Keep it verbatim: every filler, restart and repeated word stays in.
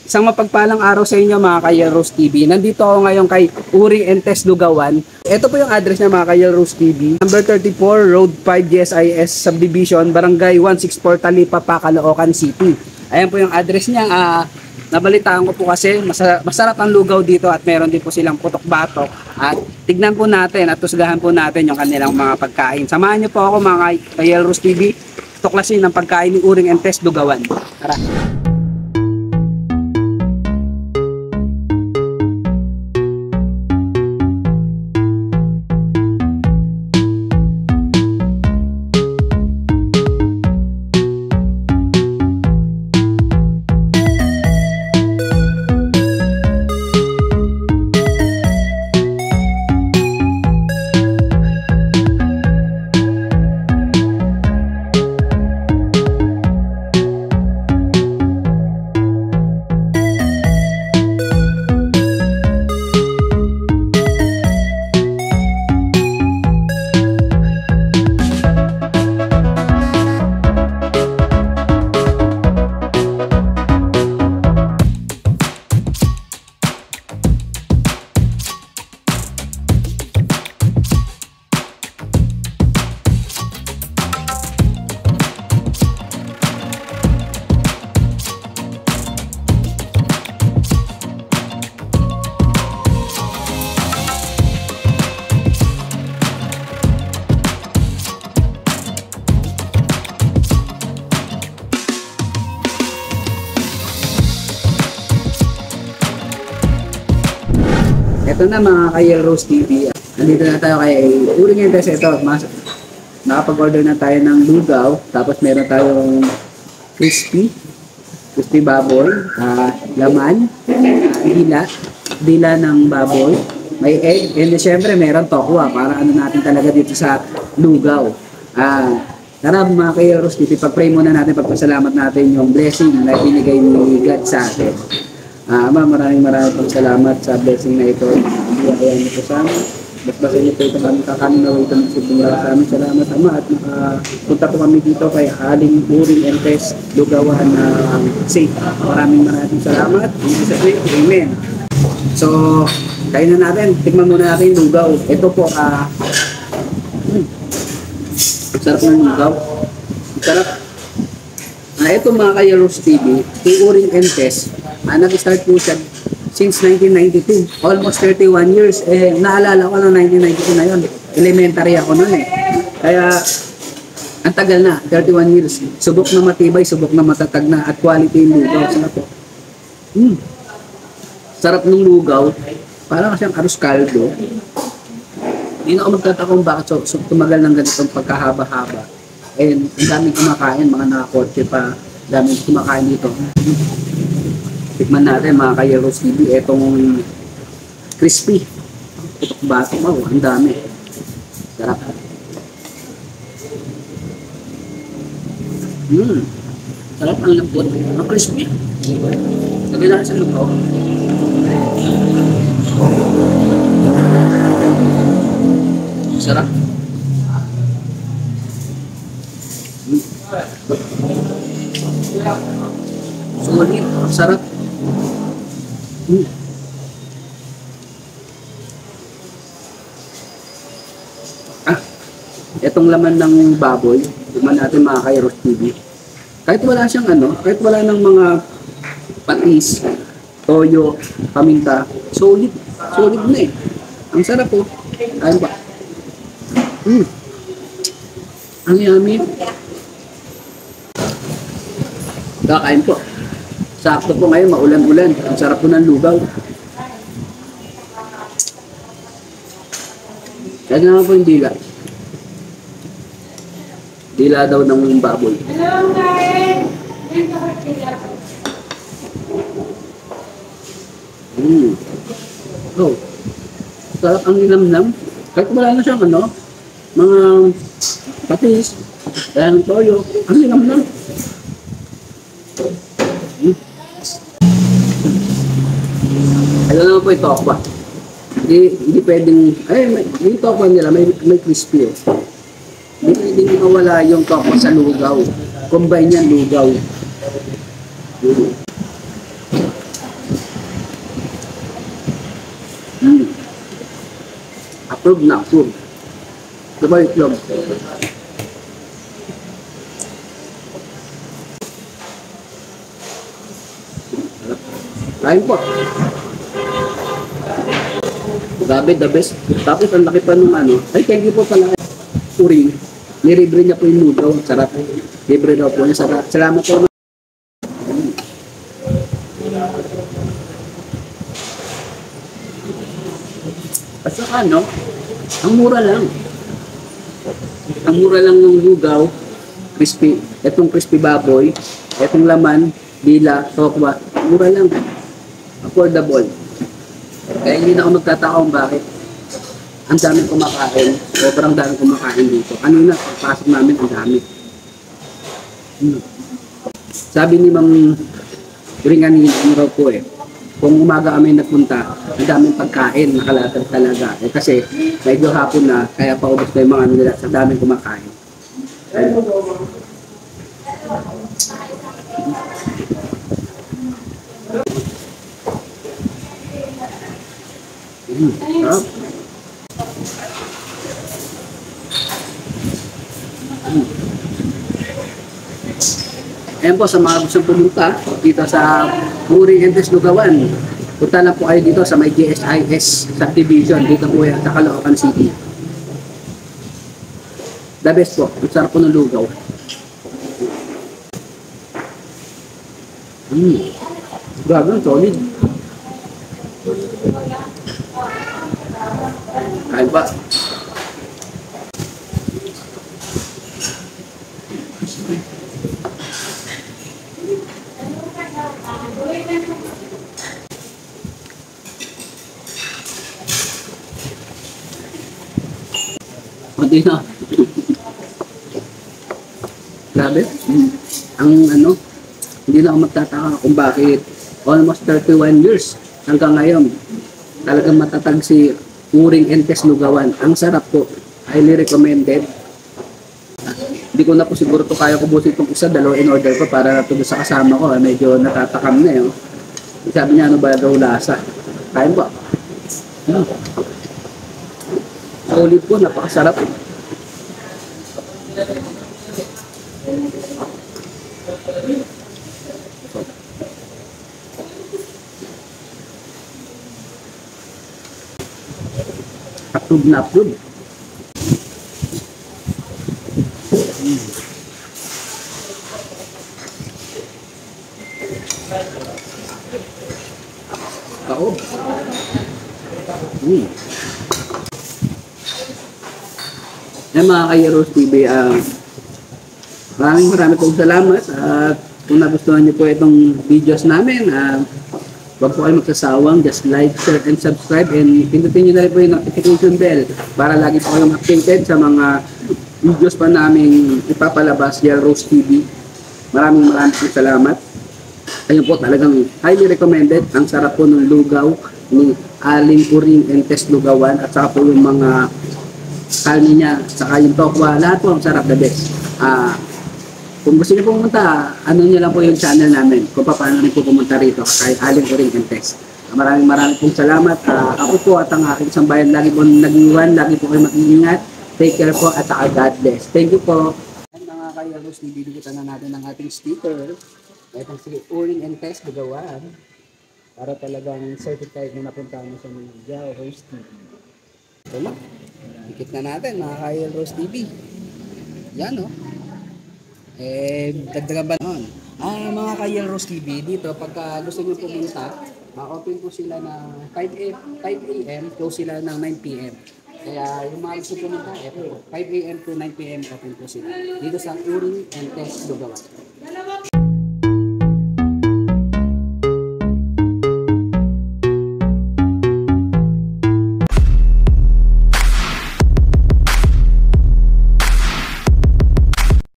Isang mapagpalang araw sa inyo mga ka-Yelrose T V. Nandito ako ngayon kay Uring Entes Lugawan. Ito po yung address niya mga ka-Yelrose T V. Number thirty-four, Road five, G S I S Subdivision, Barangay one sixty-four, Talipapa, Caloocan City. Ayan po yung address niya. Uh, nabalitaan ko po kasi masarap, masarap ang lugaw dito at meron din po silang putok-batok. At tignan po natin at tusgahan po natin yung kanilang mga pagkain. Samahan niyo po ako mga ka-Yelrose T V. Tuklasin ng pagkain ni Uring Entes Lugawan. Tara! Ito na mga ka-Yelrose T V. Nandito na tayo kay Uring Entes. Ito, nakapag-order na tayo ng lugaw. Tapos meron tayong crispy, crispy baboy, uh, laman, uh, dila, dila ng baboy, may egg, and syempre meron tokwa para ano natin talaga dito sa lugaw. Uh, tara mga ka-Yelrose T V, pag-pray muna natin, pagpasalamat natin yung blessing na binigay ni God sa atin. Ah, Ama, maraming maraming pang salamat sa blessing na ito. Iyayain niyo po sa amin. Basbasan niyo po itong kami kakanin na ito ng sibungan sa amin. Salamat, Ama. At nakapunta po kami dito kay Aling Uring Entes Lugawan na uh, safe. Maraming maraming salamat. Amen. So, kain na natin. Tikman muna natin yung lugaw. Ito po, ah, uh, hmm, sarap ng lugaw. Sarap. Ah, ito mga ka-Yelrose T V, kay Uring Entes, ah, nag-start po siya since nineteen ninety-two. Almost thirty-one years. Eh, naalala ko ng nineteen ninety-two na yun. Elementary ako nun eh. Kaya, ang tagal na, thirty-one years. Subok na matibay, subok na matatag na, at quality yung lugaw. Sarap po. Hmm. Sarap ng lugaw. Parang siyang arroz caldo. Hindi na ako magtatakong bakit so, so, tumagal ng ganitong pagkahaba-haba. And ang daming kumakain, mga nakakotse pa, daming kumakain dito. Tikman natin mga ka-Yelrose T V, etong crispy. Putok bato, wow, ang dami. Sarap. Mmm, sarap ang lambot, ang crispy. Lagyan natin sa lugaw. Sarap. Sulit, ang sarap. Hmm. Ah, itong laman ng baboy, tignan natin mga ka-Yelrose T V. Kahit wala siyang ano, kahit wala ng mga patis, toyo, paminta, solid, solid na eh. Ang sarap po. Ayun ba? Hmm. Ang yummy. Kakain po. Sakto po ngayon, maulan-ulan. Ang sarap po ng lugaw. Kaya naman po yung dila. Dila daw ng baboy. Mm. Oh. Sarap ang nilamnam. Kahit wala na siyang ano, mga patis, kaya ng toyo, ang nilamnam. Hmm. Alam naman po ito tokwa. Hindi, hindi pwedeng, ay, may, yung tokwa nila, may, may crispy eh. Hindi pwedeng mawala yung tokwa sa lugaw. Combine yan, lugaw. Hmm. Approve na approve. Diba itlog? Kain po. Grabe, the best. Tapos ang laki pa nung ano. Ay, thank you po pala. Uring. Nilibre niya po yung lugaw. Sarap. Libre daw po niya. Sarap. Salamat po. At saka ano, ang mura lang. Ang mura lang ng lugaw. Crispy. Etong crispy baboy. Etong laman. Dila. Tokwa. Mura lang. Affordable. Kaya hindi na ako magtataka kung bakit. Ang daming kumakain. Sobrang daming kumakain dito. Kanina, pagpasok namin, ang dami. Hmm. Sabi ni Ma'am Ringanina, ano raw po eh, kung umaga kami nagpunta, ang daming pagkain, nakalatag talaga. Eh, kasi medyo hapon na, kaya paubos na yung mga ano nila, sa daming kumakain. Ayun. Hmm. Sarap. Hmm. Ayan po, sa mga gusto pumunta dito sa Muri Entes Lugawan, punta lang po kayo dito sa may G S I S subdivision, dito po yan sa Caloocan City. The best po, ang sarap po ng lugaw. Hmm. Grabe, solid. Kain pa. Kunti na. Grabe. Mm. Ang ano, hindi na ako magtataka kung bakit almost thirty-one years hanggang ngayon talagang matatag si Uring Entes Lugawan. Ang sarap po. Highly recommended. Ah, Hindi ko na po siguro to kaya kubusin itong isa, dalawa in order ko para to sa kasama ko. Eh. Medyo natatakam na yun. Sabi niya, ano ba daw lasa? Kain po. Hmm. Solid po, napakasarap. Approve na approve. Hmm. Kaob. Hmm. Yan mga ka-Heroes T V, uh, maraming maraming pong salamat at kung nagustuhan niyo po itong videos namin, uh, huwag po kayo magsasawang, just like, share, and subscribe, and pindutin niyo na rin po yung notification bell para lagi po kayong updated sa mga videos pa namin ipapalabas via Rose T V. Maraming maraming pong salamat. Ayun po, talagang highly recommended. Ang sarap po ng lugaw ni Aling Uring Entes Lugawan at saka po yung mga kalni niya, saka yung tokwa, lahat po ang sarap, the best. Ah, kung gusto niyo pumunta, ano niyo lang po yung channel namin kung paano rin po pumunta rito kay Aling Uring Entes. Maraming maraming pong salamat. Ah, ako po at ang aking sambayan lagi po nag-iwan, lagi po kayo mag-iingat. Take care po at saka God bless. Thank you po. Mga ka-Heroes, nibibigyan na natin ng ating sticker. Itong si Uring Entes Lugawan para talagang certified na napunta mo sa mga Rose T V. Ito na. Dikit na natin mga ka-L Rose T V. Yan o. Oh. Eh, dagdagan ba noon? Ah, mga ka-L Rose T V, dito pagka gusto nyo pumunta, ma-open po sila ng five a m, close sila ng nine p m Kaya yung mga gusto pumunta, eh, five a m to nine p m open po sila. Dito sa Uring Entes Lugawan.